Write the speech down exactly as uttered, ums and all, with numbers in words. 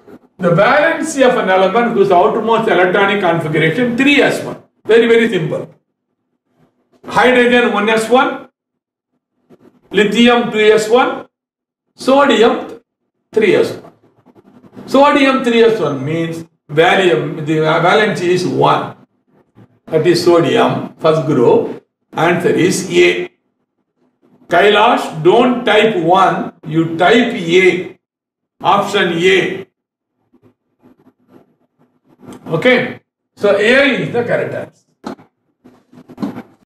The valency of an element whose outermost electronic configuration three s one. Very, very simple. Hydrogen one s one, lithium two s one, sodium three s one. Sodium three s one means valium, the valency is one. That is sodium, first group. Answer is A. Kailash, don't type one, you type A. Option A. Okay. So A is the correct answer.